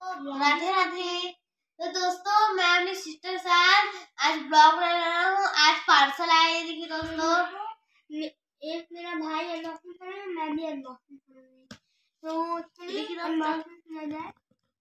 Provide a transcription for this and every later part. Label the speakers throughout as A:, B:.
A: राधे राधे। तो दोस्तों मैं अपनी सिस्टर के साथ आज ब्लॉग बना रहा हूँ। आज पार्सल आया है, देखिए दोस्तों।
B: एक मेरा भाई अनबॉक्सिंग करेगा, मैं भी अनबॉक्सिंग करूंगी। तो
A: देखिए
B: अनबॉक्सिंग किया जाए।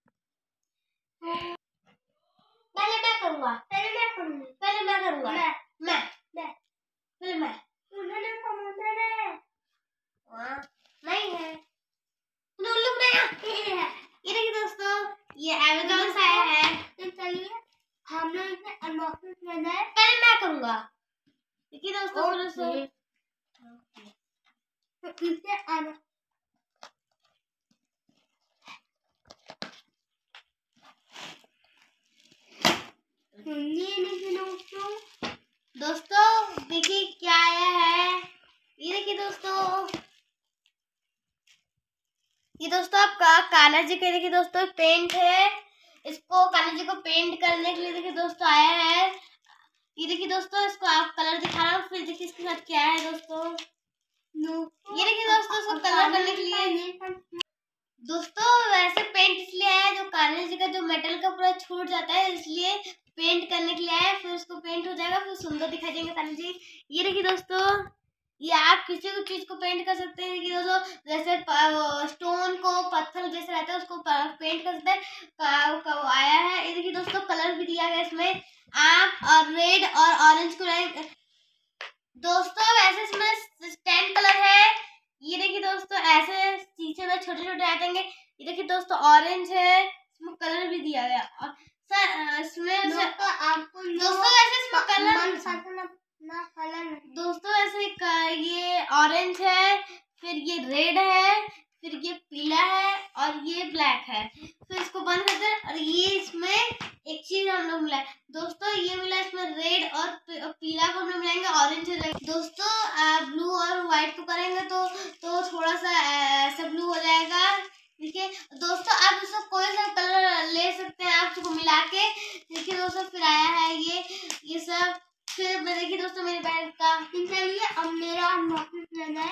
A: पहले मैं करूँगा।
B: पहले मैं करूंगी।
A: पहले मैं करूँगा। मैं पहले मैं
B: उन्होंने समुद्र है
A: नहीं है लोग नहीं है। ये देखिए दोस्तों, ये अमेज़न से आया है।
B: तो चलिए हम लोग इसे अनबॉक्सिंग किया जाए।
A: पहले मैं करूँगा। देखिए दोस्तों
B: तो इसे
A: दोस्तों देखिए क्या आया है। ये देखिए दोस्तों, ये दोस्तों आपका कान्हा जी का देखिए दोस्तों पेंट है। इसको कान्हा जी को पेंट करने के लिए देखिए दोस्तों आया है। ये देखिए दोस्तों, इसको आप कलर दिखा रहा हूँ, फिर देखिए इसके साथ क्या है दोस्तों। ये देखिए दोस्तों, इसको कलर करने के लिए दोस्तों वैसे पेंट इसलिए आया है, जो कान्हा जी का जो मेटल का पूरा छूट जाता है, इसलिए पेंट करने के लिए आया है। फिर उसको पेंट हो जाएगा, फिर सुंदर दिखाई देंगे कान्हा जी। ये देखिए दोस्तों, ये आप किसी भी चीज को पेंट कर सकते हैं कि दोस्तों, जैसे स्टोन को पत्थर जैसे रहता है उसको पेंट कर सकते हैं। आया है। ये देखिए दोस्तों, कलर भी दिया गया इसमें। आप और रेड और ऑरेंज को दोस्तों वैसे इसमें 10 कलर है। ये देखिए दोस्तों, ऐसे शीशे में छोटे छोटे आ जाएंगे। ये देखिए दोस्तों, ऑरेंज है, इसमें कलर भी दिया गया। और सर इसमें
B: आपको
A: दोस्तों वैसे इसमें कलर दोस्तों ऐसे ये ऑरेंज है, फिर ये रेड है, फिर ये पीला है और ये ब्लैक है। फिर इसको बंद करते हैं। और ये इसमें एक चीज हम लोग मिला है दोस्तों, ये मिला इसमें रेड और पीला को हम लोग मिलाएंगे ऑरेंज दोस्तों। ब्लू और व्हाइट को करेंगे तो थोड़ा सा ऐसा ब्लू हो जाएगा। देखिए दोस्तों, आप इसको कोई सा कलर ले सकते हैं, आप इसको मिला के। देखिए दोस्तों, फिर आया है ये सब। फिर देखिए दोस्तों, मेरे बैग का
B: चलिए अब मेरा अनबॉक्सिंग किया जाए।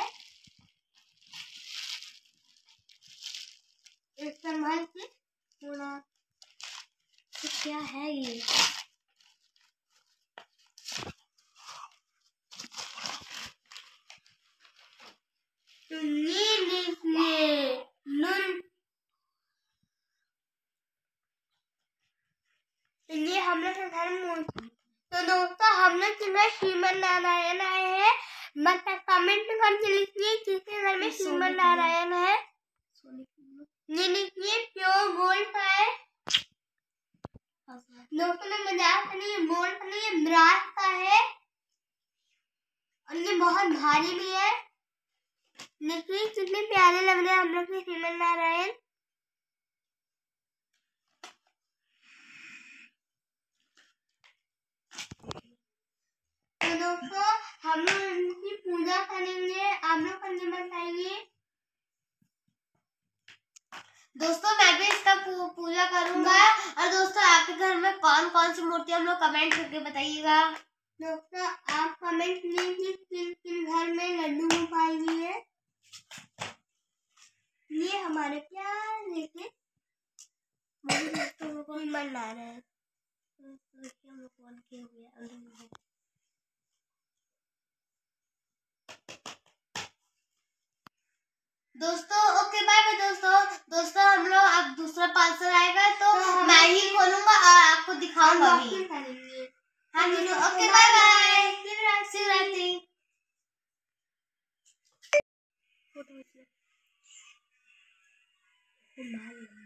B: संभाल के थोड़ा।
A: तो क्या है ये?
B: ये हम लोग के घर में। तो दोस्तों हम लोग के घर श्रीमन नारायण आए हैं। मतलब कमेंट में करके लिखिए किसके घर में श्रीमन नारायण है। ये लिखिए प्योर गोल्ड का है दोस्तों, मैं मजाक नहीं है, गोल्ड का नहीं है, ब्रास का है। और ये बहुत भारी भी है। देखिए कितने प्यारे लग रहे हैं हम लोग के श्रीमन नारायण। तो दोस्तों हम लोग इनकी पूजा करेंगे, आप लोग करने बताइए।
A: दोस्तों मैं भी इसका पूजा करूंगा। और दोस्तों आपके घर में कौन कौन सी मूर्ति हम लोग कमेंट करके बताइएगा।
B: दोस्तों आप कमेंट कीजिए किन किन घर में लड्डू गोपाल जी है। ये हमारे प्यारे से मन ला रहे हैं।
A: दोस्तों ओके बाय बाय दोस्तों हम लोग अब दूसरा पार्सल आएगा तो मैं ही खोलूंगा और आपको दिखाऊंगा भी। हाँ दोस्तों ओके बाय बाय, शिवरात्रि।